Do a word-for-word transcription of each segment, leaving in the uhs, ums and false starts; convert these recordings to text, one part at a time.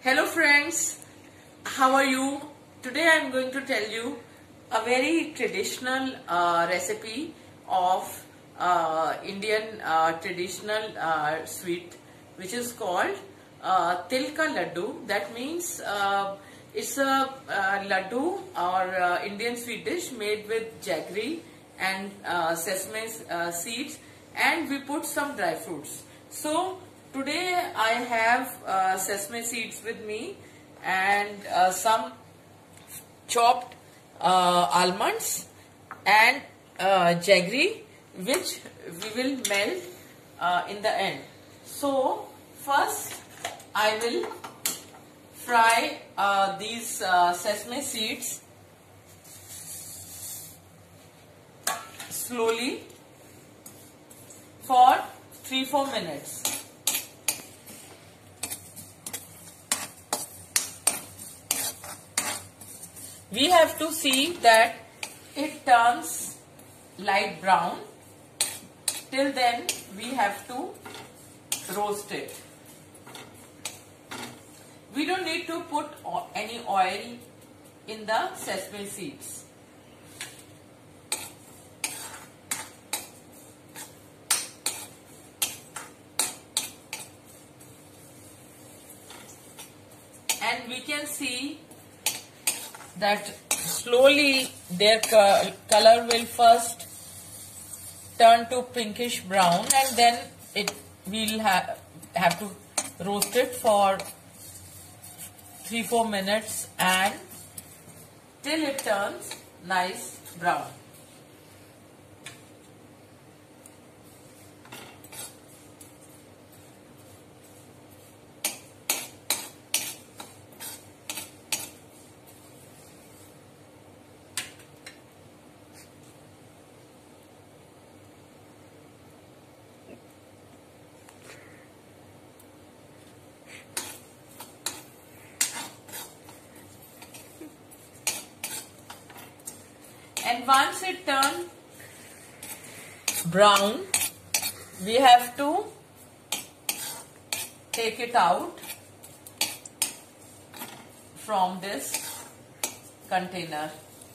Hello friends, how are you? Today I am going to tell you a very traditional uh, recipe of uh, Indian uh, traditional uh, sweet, which is called uh, Tilka Laddu. That means uh, it's a uh, laddu or uh, Indian sweet dish made with jaggery and uh, sesame uh, seeds, and we put some dry fruits. So today I have uh, sesame seeds with me and uh, some chopped uh, almonds and uh, jaggery, which we will melt uh, in the end. So first I will fry uh, these uh, sesame seeds slowly for three to four minutes. We have to see that it turns light brown. Till then we have to roast it. We don't need to put any oil in the sesame seeds. And we can see that slowly their color will first turn to pinkish brown, and then it will have have to roast it for three to four minutes and till it turns nice brown. And once it turns brown, we have to take it out from this container.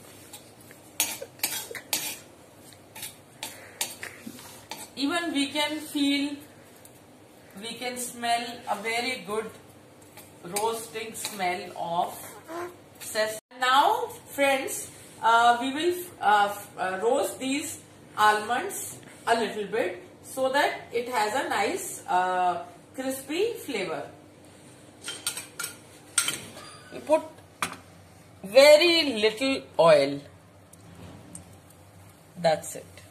Even we can feel, we can smell a very good roasting smell of sesame. Now friends, Uh, we will uh, uh, roast these almonds a little bit so that it has a nice uh, crispy flavor. We put very little oil. That's it.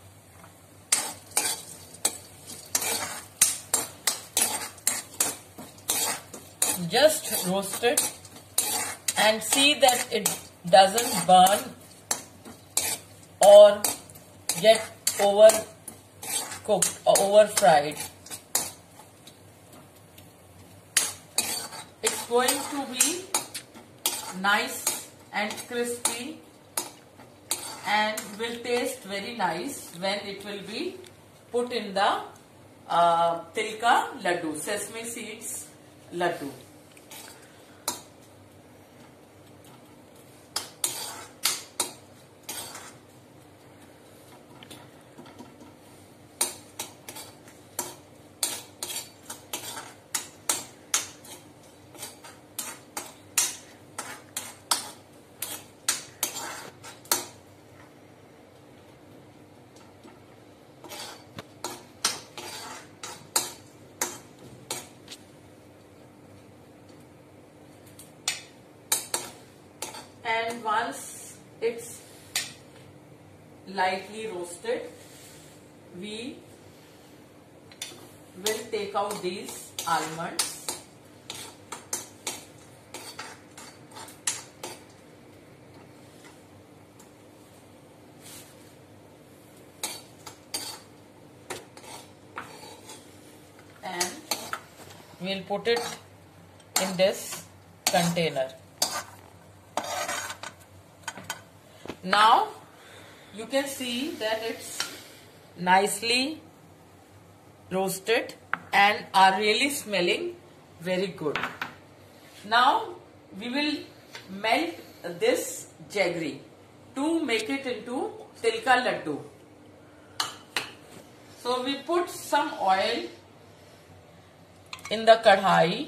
Just roast it and see that it doesn't burn or get over cooked or over fried. It's going to be nice and crispy and will taste very nice when it will be put in the uh, Tilka Laddu, sesame seeds laddu. And once it's lightly roasted, we will take out these almonds and we'll put it in this container. Now you can see that it's nicely roasted and are really smelling very good. Now we will melt this jaggery to make it into tilka laddu. So we put some oil in the kadhai,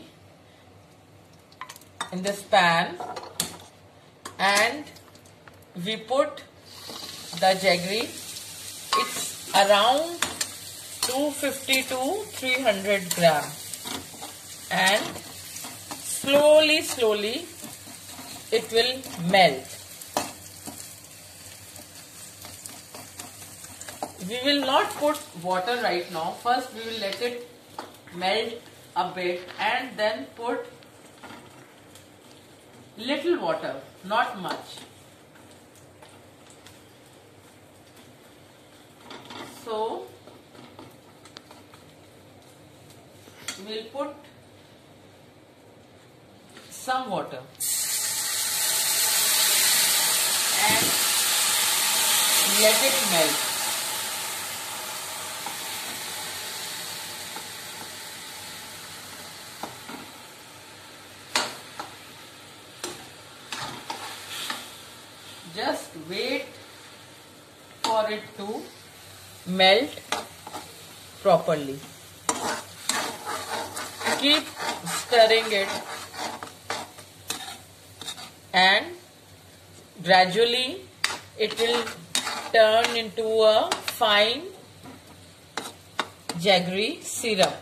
in this pan, and we put the jaggery. It's around two fifty to three hundred gram, and slowly slowly it will melt. We will not put water right now. First we will let it melt a bit and then put little water, not much. So we'll put some water and let it melt. Just wait for it to melt properly. Keep stirring it and gradually it will turn into a fine jaggery syrup.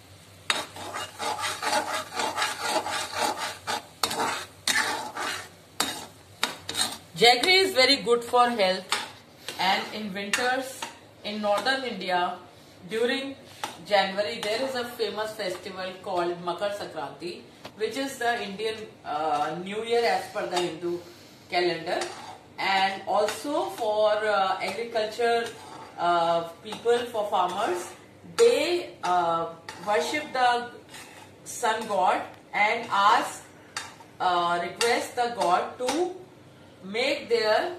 Jaggery is very good for health, and in winters in northern India during January there is a famous festival called Makar Sankranti, which is the Indian uh, New Year as per the Hindu calendar, and also for uh, agriculture uh, people, for farmers, they uh, worship the sun god and ask, uh, request the god to make their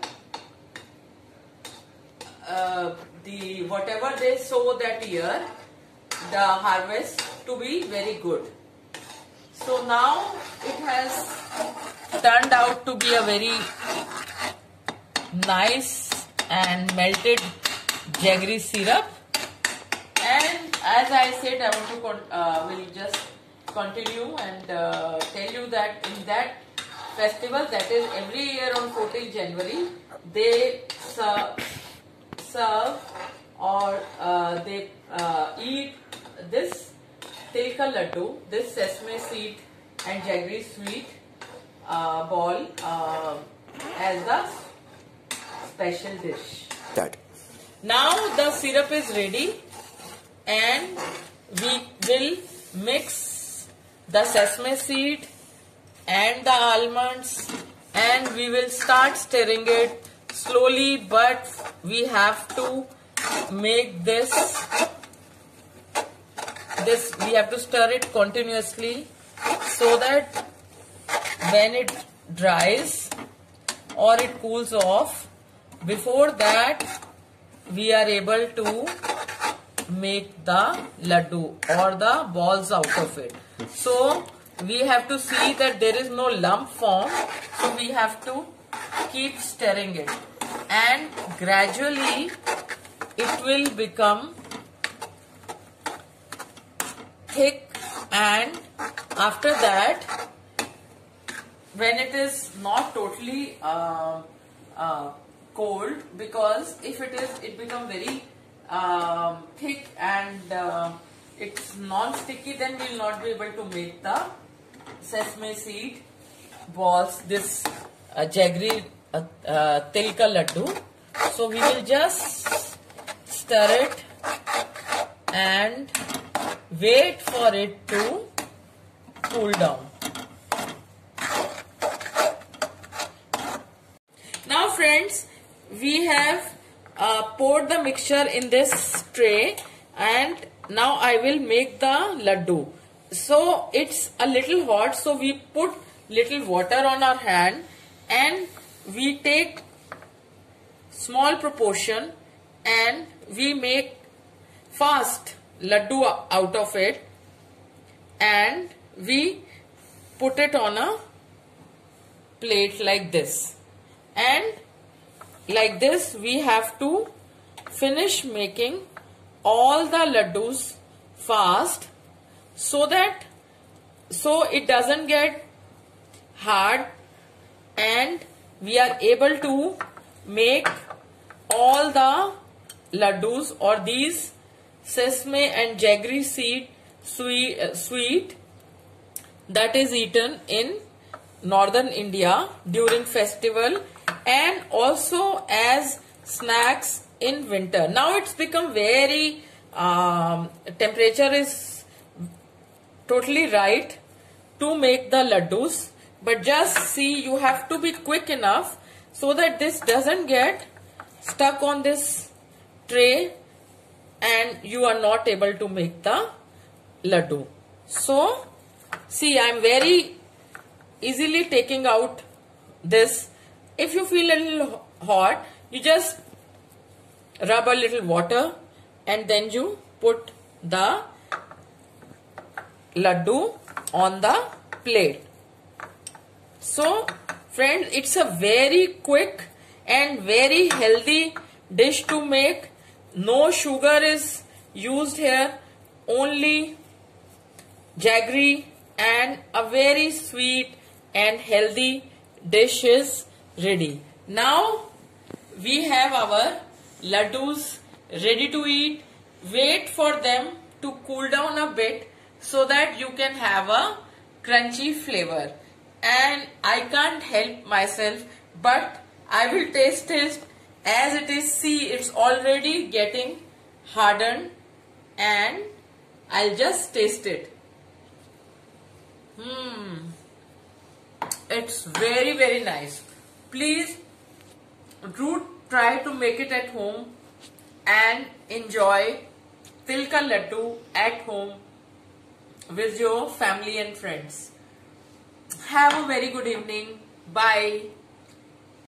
uh, the whatever they sow that year, the harvest to be very good. So now it has turned out to be a very nice and melted jaggery syrup, and as I said, I want to con uh, will just continue and uh, tell you that in that festival, that is every year on fourteenth January, they serve, serve or uh, they uh, eat this tilka laddu, this sesame seed and jaggery sweet uh, ball uh, as the special dish. That. Now the syrup is ready, and we will mix the sesame seed and the almonds, and we will start stirring it slowly, but we have to make this this we have to stir it continuously so that when it dries or it cools off, before that we are able to make the laddu or the balls out of it. So we have to see that there is no lump form, so we have to keep stirring it, and gradually it will become thick, and after that, when it is not totally uh, uh, cold, because if it is, it become very uh, thick and uh, it's non-sticky, then we will not be able to make the sesame seed balls, this uh, jaggery uh, uh, tilka laddu. So we will just stir it and wait for it to cool down. Now friends, we have uh, poured the mixture in this tray, and now I will make the laddu. So it's a little hot, so we put little water on our hand and we take small proportion and we make fast laddu out of it, and we put it on a plate like this, and like this we have to finish making all the laddus fast, so that so it doesn't get hard and we are able to make all the laddus or these sesame and jaggery seed sweet, uh, sweet that is eaten in northern India during festival and also as snacks in winter. Now it's become very um, temperature is totally right to make the laddus, but just see, you have to be quick enough so that this doesn't get stuck on this tray and you are not able to make the laddu. So see, I am very easily taking out this. If you feel a little hot, you just rub a little water and then you put the laddu on the plate. So friends, it's a very quick and very healthy dish to make. No sugar is used here, only jaggery, and a very sweet and healthy dish is ready. Now we have our laddus ready to eat. Wait for them to cool down a bit so that you can have a crunchy flavor. And I can't help myself, but I will taste it as it is. See, it's already getting hardened and I'll just taste it. Hmm, it's very very nice. Please do try to make it at home and enjoy Tilka Laddu at home with your family and friends. Have a very good evening. Bye.